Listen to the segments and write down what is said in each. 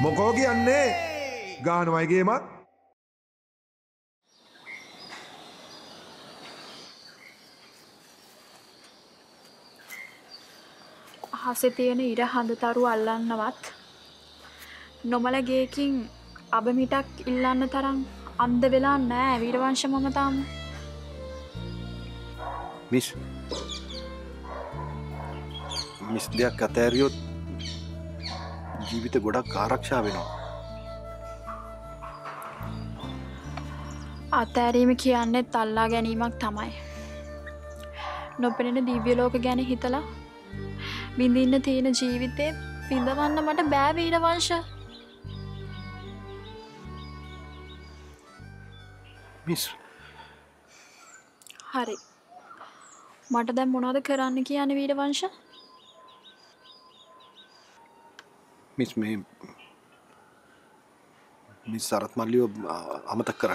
මොකෝ කියන්නේ ගානවයි ගේමක් අහසේ තියෙන ඉර හඳතරු අල්ලන්නවත් නොමල ගේකින් අබමිටක් ඉල්ලන්න තරම් අන්ධ වෙලා නෑ වීරවංශ මම තාම. මිස් දෙයක් අතෑරියොත් ජීවිත ගොඩක් ආරක්ෂා වෙනවා. අතෑරීම කියන්නේත් අල්ලා ගැනීමක් තමයි. නොපෙනෙන දිව්‍ය ලෝක ගැන හිතලා විඳින්න තියෙන ජීවිතේ විඳවන්න මට බෑ වීරවංශ. මිස් හරි. මට දැන් මොනවද කරන්න කියන්නේ වීරවංශ? මිස් මේ මිස් සරත් මල්ලියෝ අමතක කරන්න.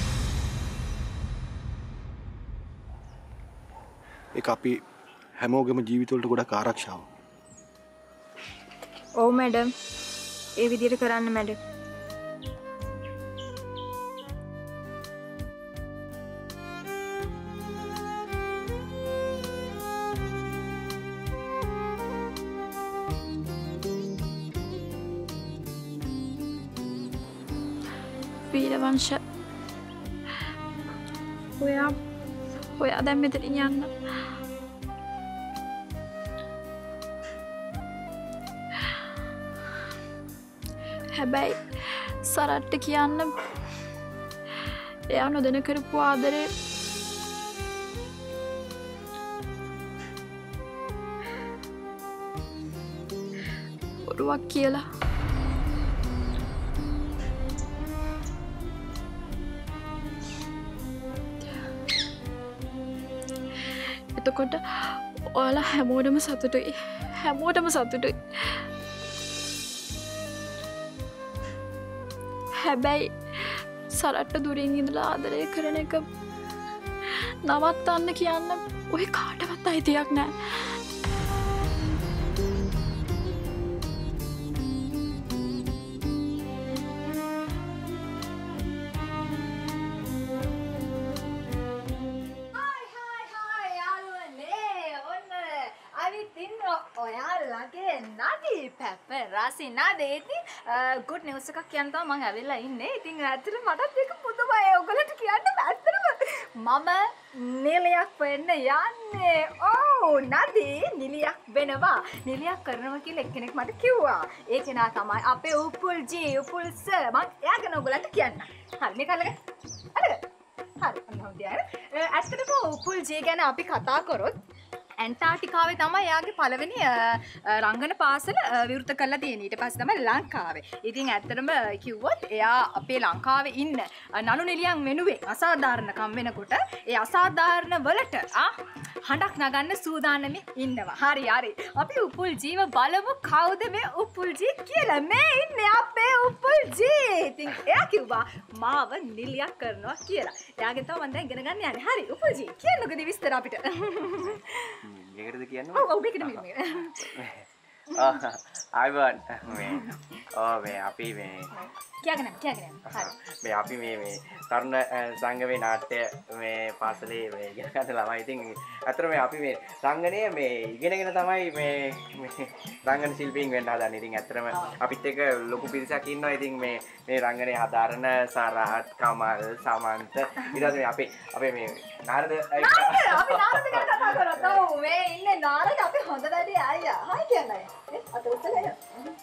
ඒක අපි හැමෝගෙම ජීවිතවලට ගොඩක් ආරක්ෂාව. ඔව් මැඩම්. ඒ විදිහට කරන්න මැඩම්. වීරවංශ ඔයා දැන් මෙතනින් යන්න. හැබැයි සරට්ට කියන්න එයා නොදැන කරපු ආදරේ බොරුවක් කියලා. එතකොට ඔයාලා හැමෝටම සතුටුයි. හැබැයි සරට්ට දුරින් ඉඳලා ආදරය කරන එක නවත්තන්න කියන්න ඔය කාටවත් අයිතියක් නෑ. රාසි නාදේති ගුඩ් නිවුස් එකක් කියන්න තමයි මම ඇවිල්ලා ඉන්නේ. ඉතින් ඇත්තට මටත් ඒක පුදුමයි. ඔයගොල්ලන්ට කියන්න ඇත්තටම මම නිලියක් වෙන්න යන්නේ. ඔව් නදී නිලියක් වෙනවා. නිලියක් කරනවා කියලා එක්කෙනෙක් මට කිව්වා. ඒ කෙනා තමයි අපේ උපුල් සර්. මම එයාගෙන ඔයගොල්ලන්ට කියන්න. හරි මේ කල්ලක. හරිද? හරි. හොඳයි. ඇත්තටම උපුල් ගැන අපි කතා කරොත් ඇන්ටාර්ටිකාවේ තමයි එයාගේ පළවෙනි රංගන පාසල විවෘත කරලා තියෙන්නේ. ඊට පස්සේ තමයි ලංකාවේ. ඉතින් ඇත්තටම කිව්වොත් එයා අපේ ලංකාවේ ඉන්න නළු නිලියන් වෙනුවෙන් අසාධාරණකම් වෙනකොට ඒ අසාධාරණ වලට හඬක් නගන්න සූදානම්ෙ ඉන්නවා. හරි. අපි උපුල් ජීව බලමු කවුද මේ උපුල් ජී කියලා. මේ ඉන්නේ අපේ උපුල් ජී. ඉතින් එයා කිව්වා මාව නිලියක් කරනවා කියලා. එයාගෙන් තමයි මම දැන් ඉගෙන ගන්න යන්නේ. හරි උපුල් ජී කියන්නකෝ විස්තර අපිට. මේකටද කියන්නේ? ඔව් මේකට මේ. ආයිවන් මේ අපි මේ කියගෙන හරි. මේ අපි මේ තරුණ සංගමේ නාට්‍ය මේ පාසලේ මේ ඉගෙන ගන්න ළමයි. ඉතින් අතර මේ අපි මේ රංගනයේ මේ ඉගෙනගෙන තමයි මේ රංගන ශිල්පීන් වෙන්න හදන්නේ. ඉතින් ඇත්තටම අපිත් එක්ක ලොකු පිරිසක් ඉන්නවා. ඉතින් මේ රංගනයේ හදාරන සරහත්, කමල්, සමන්ත ඊට පස්සේ අපේ මේ නාරද අපි නාරද ගැන කතා කරා. ඔව් මේ ඉන්නේ නාරද අපි හොඳ වැඩි අයියා. හයි කියන්නේ. අත උස්සලා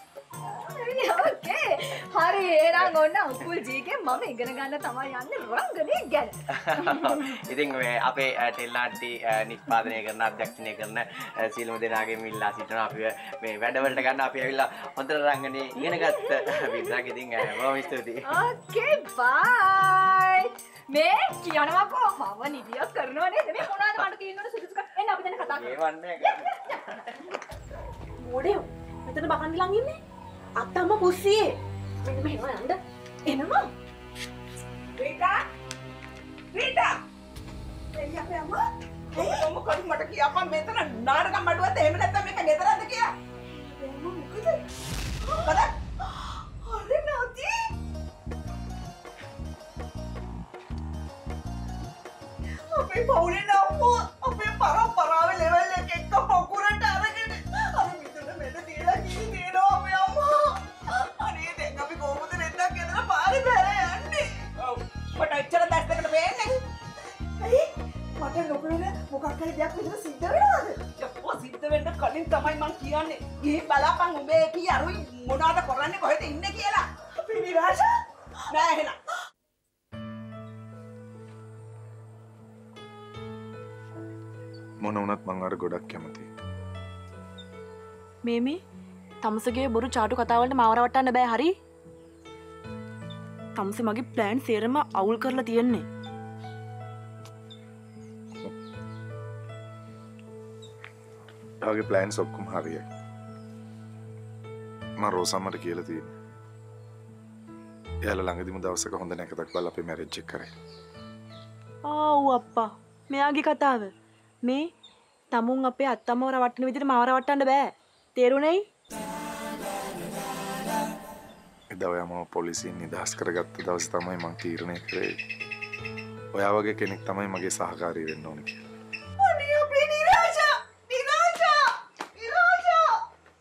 ඕකේ. හරි එහෙනම් ඔන්න උපුල් ජීගේ මම ඉගෙන ගන්න තමයි යන්නේ රංගනයේ ගැන. ඉතින් මේ අපේ ටෙල්ලාන්ටි නිෂ්පාදනය කරන අධ්‍යක්ෂණය කරන සීලම දෙනාගෙන් ඉල්ලා සිටිනවා අපි මේ වැඩවලට ගන්න අපි ඇවිල්ලා හොඳට රංගනයේ ඉගෙනගත්ත විදිහක්. ඉතින් බොහොම ස්තුතියි. ඕකේ බයි. මේ කියනවාකෝ මම නිදියක් කරනවා නේද? මේ මොනවාද මට තියෙනවද සුදුසුකම්? එන්න අපි දැන් කතා කරමු. ඒ වන්නේ මොඩේ මෙතන බකන් ළඟ ඉන්නේ. අත්තම්ම පුස්සියේ. මෙන්න මෙහෙම යන්න. එනවා. රීටා. එයි අපේ අම්මා. මොකද මට කියපන් මෙතන නාටකම් අඩුවද එහෙම නැත්නම් මේක ගෙදරද කියලා. මොකද? පවුලේ නම්මු අපේ පරම්පරාවේ ලෙවල් එක එක්ක පොකුරට අරගෙන අර මිදුල මෙන්න තියලා කිරි දෙනවා අපේ අම්මා. අනේ දැන් අපි කොහොමද නැත්තම් ගෙදර පාරේ බැල යන්නේ? ඔව්. මට එච්චර දැස්සකට වෙන්නේ. ඇයි? මට නොපෙනෙන මොකක් හරි දෙයක් විතර සිද්ධ වෙනවද? ඔය සිද්ධ වෙන්න කලින් තමයි මං කියන්නේ. ගිහින් බලපන් උඹේ කී අරුයි මොනවාද කරන්නේ කොහෙද ඉන්නේ කියලා. අපි නිරාශා නෑ එහෙනම්. මොන වුණත් මං අර ගොඩක් කැමතියි. මේ තමුසගේ බොරු චාටු කතාවලට මාව රවට්ටන්න බෑ හරි? තමුසේ මගේ ප්ලෑන් සේරම අවුල් කරලා තියෙන්නේ. යාගේ ප්ලෑන්ස් ඔක්කොම හරියයි. මම රෝසම්මට කියලා තියෙනවා. එයාලා ළඟදිම දවසක හොඳ නැකතක් බලලා අපේ මැරේජ් එක කරේ. ආව් අප්පා. මෙයාගේ කතාව. මේ තමුන් අපේ අත්තම්මව රවට්ටන විදිහට මාව රවට්ටන්න බෑ. තේරුණෙයි? එදා ඔයා මම පොලිසියෙන් නිදහස් කරගත්ත දවස් තමයි මම තීරණය කරේ. ඔයා වගේ කෙනෙක් තමයි මගේ සහකාරී වෙන්න ඕනේ කියලා. අනේ අපේ නිරාශා! නිරාශා! නිරාශා!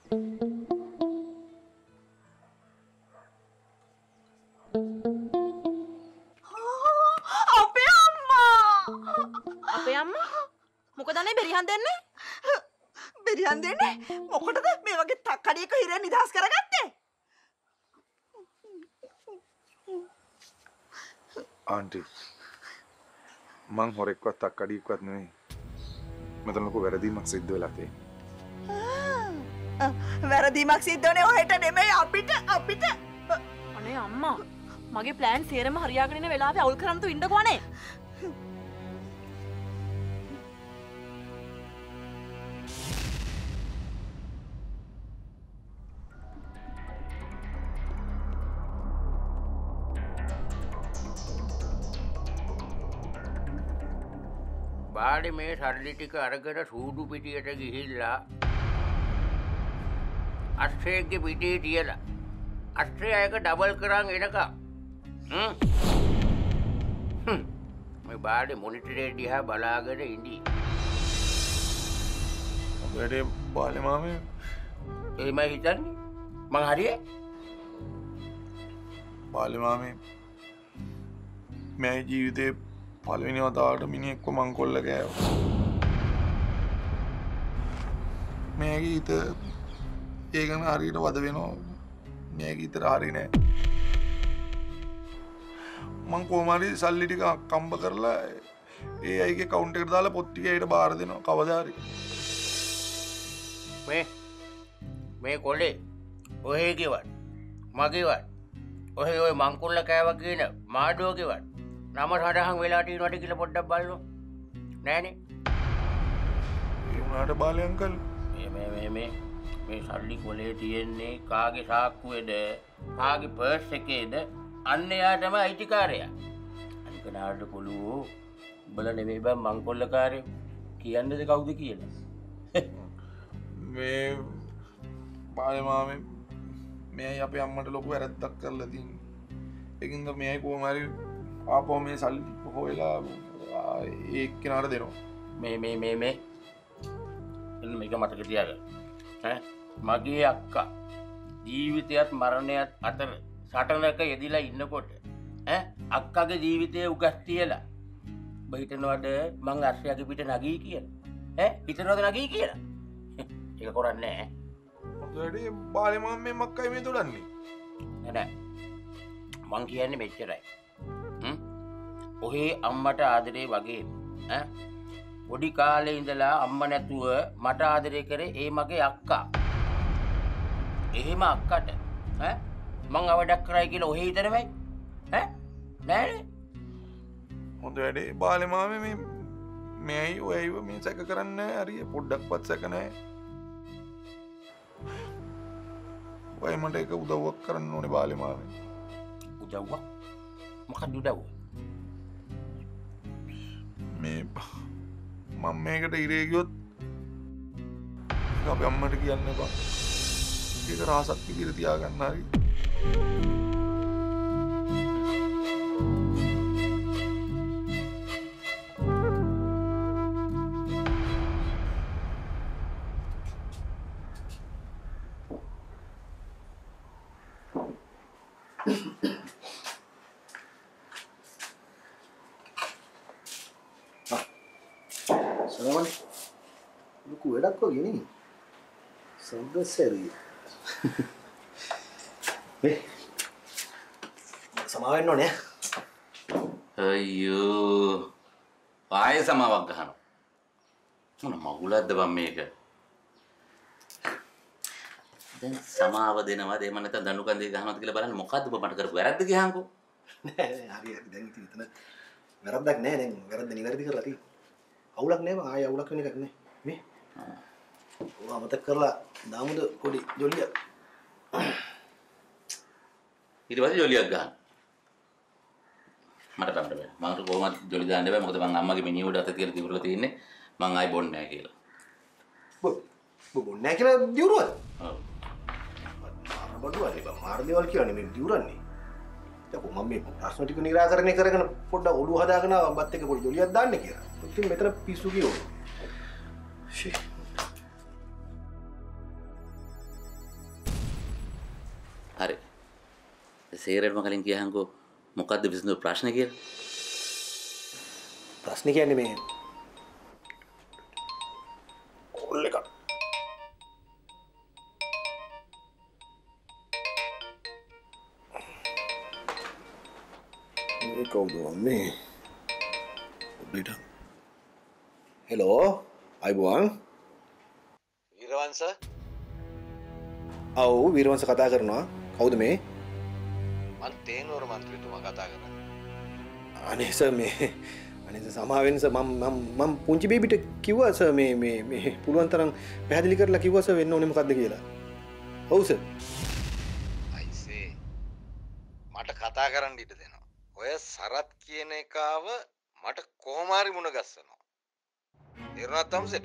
අපේ අම්මා! අපේ අම්මා මොකද අනේ බෙරිහන් දෙන්නේ? බෙරිහන් දෙන්නේ? මොකටද මේ වගේ තක්කඩියක හිරේ නිදහස් කරගත්තේ? ආන්ටි මං හොරෙක්වත් අක්කඩියෙක්වත් නෙවෙයි. මෙතන ලොකු වැරදීමක් සිද්ධ වෙලා තියෙනවා. වැරදීමක් සිද්ධ වුණේ ඔහෙට නෙමෙයි අපිට. අනේ අම්මා මගේ ප්ලෑන් සේරම හරියාගෙන ඉන්න වෙලාවේ අවුල් කරන් තු ඉන්නකෝ අනේ. බාලි මේ සල්ලි ටික අරගෙන සූදු පිටියට ගිහිල්ලා අස්ත්‍රේගේ පිටේ තියලා අස්ත්‍රය එක ඩබල් කරන් එනකම් මේ බාලි මොනිටරේ දිහා බලාගෙන ඉඳී. වැඩේ බාලේ මාමේ එහෙමයි හිතන්නේ මං හරියේ? බාලේ මාමේ මේ ජීවිතේ පළවෙනි වතාවට මිනිහෙක්ව මංකොල්ල ගෑවා. මේගේ හිත ඒ ගැන හරියට වද වෙනවා. මේගේ හිතට හරි නෑ. මං කොහොම හරි සල්ලි ටික කම්බ කරලා ඒ අයගේ කවුන්ට් එකට දාලා පොත් ටික ඒකට බාර දෙනවා කවදා හරි. මේ කොල්ලේ ඔහේ ගෙවත් මගේවත් ඔහේ ඔය මංකොල්ල කෑවා කියන මාඩුව ගෙවත් නම සටහන් වෙලා තියෙනවට කියලා පොඩ්ඩක් බලන්න. නෑනේ. ඒ උනාට බාලේ අංකල් මේ සල්ලි කොලේ තියෙන්නේ කාගේ සාක්කුවේද කාගේ පර්ස් එකේද අන්න එයා තමයි අයිතිකාරයා. අනික නාඩ පොළුවෝ උඹලා නෙමෙයි බං මංකොල්ලකාරයෝ. කියන්නේද කවුද කියලා? මේ බාලේ මාමේ මෙයයි අපේ අම්මට ලොකු වැරද්දක් කරලා තියෙන්නේ. ඒකින්ද මෙයයි කොහොම හරි ආපහු මේ සල්ලි හොයලා ඒ කෙනාට දෙනවා. මේ එන්න මේක මතක තියාගන්න. මගේ අක්කා ජීවිතයත් මරණයත් අතර සටනක යෙදිලා ඉන්නකොට අක්කාගේ ජීවිතය උගස් තියලා ඔබ හිතනවද මං අර්ශයාගේ පිට නගී කියලා? හිතනවද නගී කියලා? ඒක කරන්නේ නැහැ. වැඩේ බාලේ මාමේ මක්කයි මේ දොඩන්නේ. නෑ මං කියන්නේ මෙච්චරයි. ඔහේ අම්මට ආදරේ වගේ පොඩි කාලේ ඉඳලා අම්ම නැතුව මට ආදරේ කරේ ඒ මගේ අක්කා. එහෙම අක්කට මං අවඩක් කරයි කියලා ඔහේ හිතනවයි? නෑනේ. හොඳ වැඩේ බාලේ මාමේ මෙයයි ඔයයිව මේ සැක කරන්නේ හරිය පොඩ්ඩක්වත් සැක නැහැ. ඔය මට එක උදව්වක් කරන්න ඕනේ බාලේ මාමේ. උදව්වක්? මොකක්ද උදව්ව? මේ මම මේකට ඉරේ ගියොත් අපේ අම්මට කියන්න එපා. ඒක රහසක් විදිහට තියාගන්න හරි. වැඩක් වගේ නේ. සම්දස්සරිය. මේ සමාව වෙන්න ඕනේ. අයියෝ. ආයෙ සමාවක් ගහනවා. මොන මගුලක්ද බම් මේක? දැන් සමාව දෙනවද එහෙම නැත්නම් දඬු කන්දේ ගහනවද කියලා බලන්න මොකද්ද ඔබ මට කරපු වැරද්ද ගියාන්කෝ? නෑ හරි දැන් ඉතින් එතන වැරද්දක් නෑ දැන් වැරද්ද නිවැරදි කරලා තියෙන්නේ. අවුලක් නෑ ආයෙ අවුලක් වෙන එකක් නෑ. මේ ඔය අමතක කරලා දාමුද පොඩි ජොලිය. ඊට පස්සේ ජොලියක් ගන්න. මට බෑ මට බෑ. මම කොහොමද ජොලි දාන්න බෑ මොකද මං අම්මගේ මිනිහ උඩ අත තියලා තිබුණලා තියෙන්නේ. මං ආයෙ බොන්නේ නෑ කියලා. බොන්නේ නෑ කියලා දියුරුවද? ඔව්. බඩුවනේ බං මාර දේවල් කියන්නේ මේ දියුරන්නේ. යකෝ මම මේ ප්‍රශ්න ටික निराකරණය කරගෙන පොඩ්ඩක් ඔළුව හදාගෙන බත් එක පොඩි ජොලියක් දාන්න කියලා. ඉතින් මෙතන පිස්සු කියෝ. ෂී. හරි. සේරෙන්ම කලින් කියහන්කෝ මොකද්ද විසඳු ප්‍රශ්නේ කියලා? ප්‍රශ්නේ කියන්නේ මේ කොල් එක. මේ කවුද මේ? බීට. හෙලෝ අයිබුවන්. වීරවංශ? ඔව් වීරවංශ කතා කරනවා. කවුද මේ? මං තේනෝර මන්ත්‍රීතුමා කතා කරන්නේ. අනේ සර් මේ අනේ සර් සමාවෙන්න සර් මම පුංචි බේබිට කිව්වා සර් මේ පුළුවන් තරම් පැහැදිලි කරලා කිව්වා සර් වෙන්න ඕනේ මොකද්ද කියලා. ඔව් සර්. අයිසේ මට කතා කරන්න ඉඩ දෙනවා. ඔය සරත් කියන එකාව මට කොහොම හරි මුණ ගස්සනවා. තේරුණාද තමුසෙට?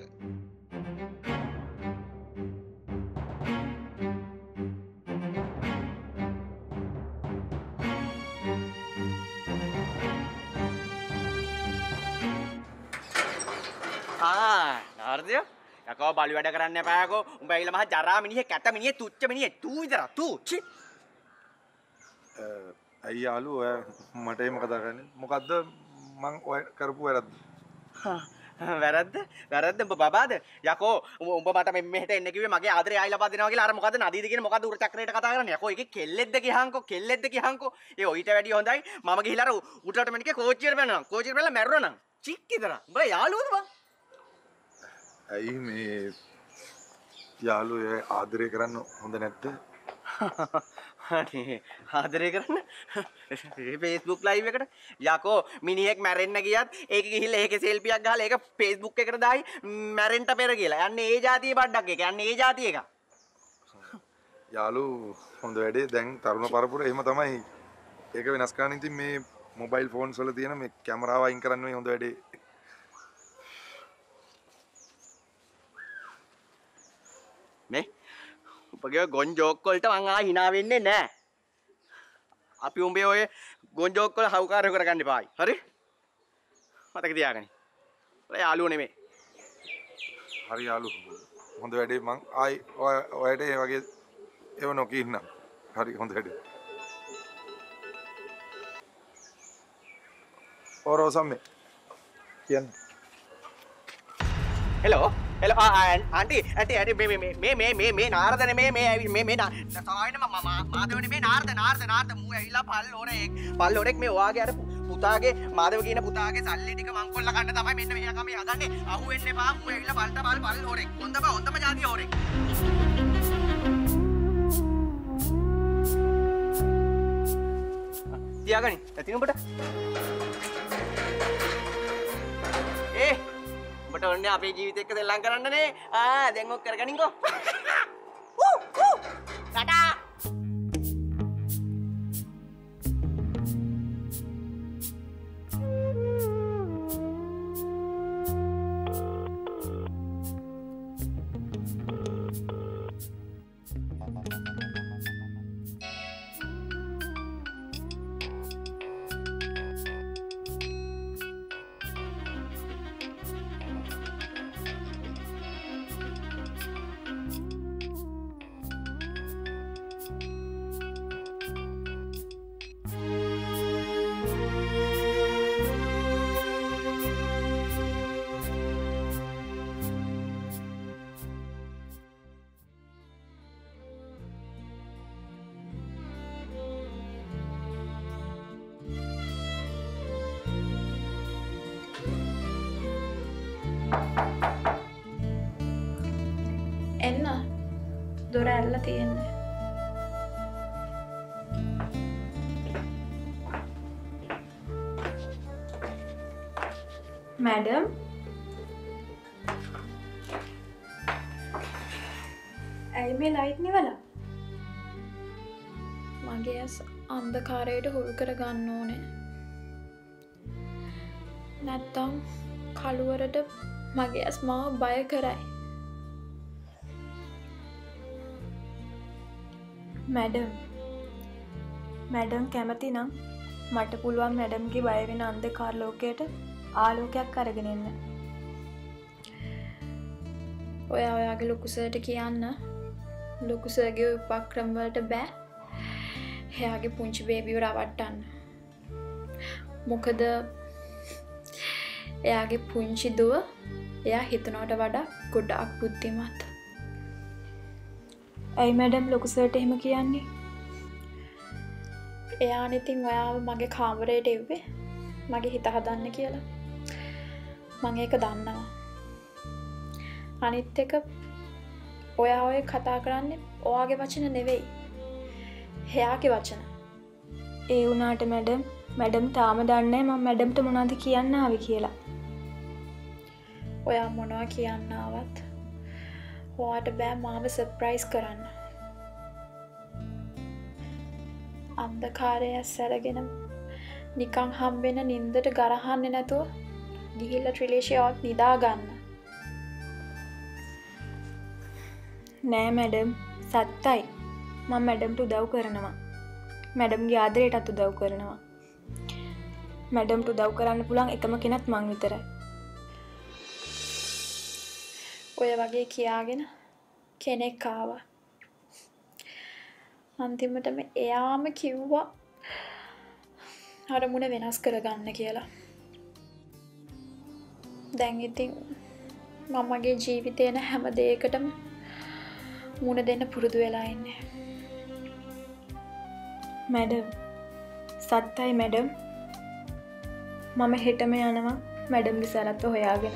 නාරදය යකෝ බලු වැඩ කරන්න එපායකෝ. උඹ ඇවිල්ලා මහා ජරා මිනිහෙක් කැත මිනිහෙක් තුච්ච මිනිහෙක් තූ විතර තූ චි. ඇයි යාළු ඔය මට එහෙම කතා කරන්නේ? මොකද්ද මං ඔය කරපු වැරද්ද? වැරද්ද උඹ බබාද? යකෝ උඹ මට මෙහෙට එන්න කිව්වේ මගේ ආදරේ ආයි ලබා දෙනවා කියලා අර මොකද්ද නදීද කියන මොකද්ද උර චක්‍රයට කතා කරන්නේ? යකෝ ඒකේ කෙල්ලෙක්ද කියහන්කෝ ඒ ඔයිට වැඩිය හොඳයි මම ගිහිල්ලා අර උඩට මෙනිකේ කෝච්චියට බැනනවා. කෝච්චියට බැලලා මැරුණා නම් චික් විතර. උඹ යාළුවද බං? ඇයි මේ යාළු ඔය ආදරය කරන්න හොඳ නැද්ද? අනේ ආදරය කරන්න Facebook live එකට යකෝ මිනිහෙක් මැරෙන්න ගියත් ඒක ගිහිල්ලා ඒකේ සෙල්ෆියක් ගහලා ඒක Facebook එකට දායි මැරෙන්න පෙර කියලා. යන්නේ ඒ જાතියේ බඩක් එක. යන්නේ ඒ જાතිය එක. යාළු හොඳ වැඩේ දැන් තරුණ පරපුර එහෙම තමයි. ඒක වෙනස් කරන්න ඉතින් මේ මොබයිල් ෆෝන්ස් වල තියෙන මේ කැමරාව අයින් කරන්න මේ හොඳ වැඩේ. මේ උපගේ ගොන් ජෝක් වලට මං ආ hina වෙන්නේ නැහැ. අපි උඹේ ඔය ගොන් ජෝක් වල හවුකාරය කරගන්න එපායි. හරි? මතක තියාගන්න. ඔය යාළුවෝ නෙමෙයි. හරි යාළු හොඳ වැඩේ මං ආයි ඔයට ඒ වගේ ඒව නොකී ඉන්නම්. හරි හොඳ වැඩේ. ඔරෝසම්මේ කියන්න. හෙලෝ ආන්ටි මේ නාරදනේ මේ සමාවෙන්න මාදවනේ මේ නාරද මූ ඇවිල්ලා පල්ලෝරෙක් මේ ඔයාගේ අර පුතාගේ මාදව කියන පුතාගේ සල්ලි ටික මං කොල්ල ගන්න තමයි මෙන්න මෙයා කම යගන්නේ අහුවෙන්න එපා මූ ඇවිල්ලා පල්ලෝරෙක් හොඳම જાතිය හොරෙක් තියාගනි ඇතින් උඹට උඹට ඔන්නේ අපේ ජීවිත එක්ක දෙල්ලම් කරන්නනේ දැන් ඔක් කරගනින්කෝ ටටා දොර ඇල්ල තියෙන්නේ. මැඩම් ඇයි මේ ලයිට් නිවලා? මගේ ඇස් අන්ධකාරයට හුරු කර ගන්න ඕනේ. නැත්තම් කළුවරට මගේ ඇස් මාව බය කරයි. මැඩම් කැමති නම් මට පුළුවන් මැඩම්ගේ බය වෙන අන්ධකාර ලෝකයට ආලෝකයක් අරගෙන එන්න. ඔයාගේ ලොකු සර්ට කියන්න ලොකු සර්ගේ උපක්‍රම වලට බෑ එයාගේ පුංචි බේබිව රවට්ටන්න. මොකද එයාගේ පුංචි දුව එයා හිතනවට වඩා ගොඩාක් බුද්ධිමත්. ඇයි මැඩම් ලොකු සර්ට එහෙම කියන්නේ? එයානේ ඉතින් ඔයාව මගේ කාමරයට එව්වේ මගේ හිත හදන්න කියලා. මම ඒක දන්නවා. අනිත් එක ඔයා ඔය කතා කරන්නේ ඔයාගේ වචන නෙවෙයි. එයාගේ වචන. ඒ වුණාට මැඩම් තාම දන්නේ මම මැඩම්ට මොනවද කියන්න ආවේ කියලා. ඔයා මොනවා කියන්න ආවත් ඔයාට බෑ මාව සර්ප්‍රයිස් කරන්න. අන්ධකාරය ඇස්සරගෙන නිකන් හම්බෙන නින්දට ගරහන්නේ නැතුව ගිහිල්ලා ට්‍රිලේෂියාවත් නිදා ගන්න. නෑ මැඩම් සත්තයි. මම මැඩම්ට උදව් කරනවා. මැඩම්ගේ ආදරයටත් උදව් කරනවා. මැඩම්ට උදව් කරන්න පුළුවන් එකම කෙනත් මං විතරයි. ඔය වගේ කියාගෙන කෙනෙක් ආවා. අන්තිමටම එයාම කිව්වා අරමුණ වෙනස් කරගන්න කියලා. දැන් ඉතින් මම මගේ ජීවිතේ න හැම දෙයකටම මුණ දෙන්න පුරුදු වෙලා ඉන්නේ. මැඩම් සත්තයි මැඩම් මම හෙටම යනවා මැඩම්ගේ සරත්ව හොයාගෙන.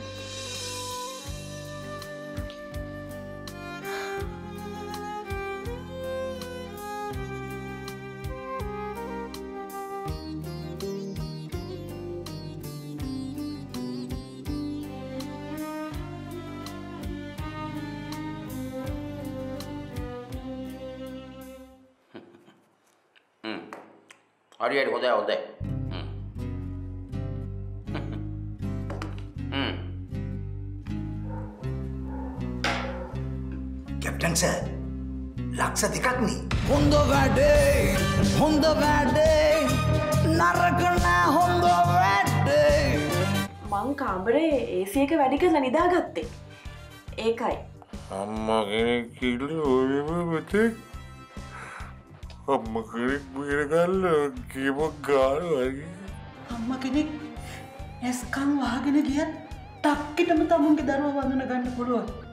හරියට හොඳයි. කැප්ටන් සර් ලක්ෂ දෙකක් නේ. හොඳ වැඩේ නරක නෑ හොඳ වැඩේ. මං කාමරේ AC එක වැඩි කරලා නිදාගත්තේ. ඒකයි. අම්මා කෙනෙක් කිව්ලු ඔයම මෙතෙක් අම්මා කෙනෙක් බේර ගන්න කීප ගාන වගේ. අම්මා කෙනෙක් ඇස්කම් වහගෙන ගියත් ටක්කිටම තමුන්ගේ දරුවා වඳුන ගන්න පුළුවන්.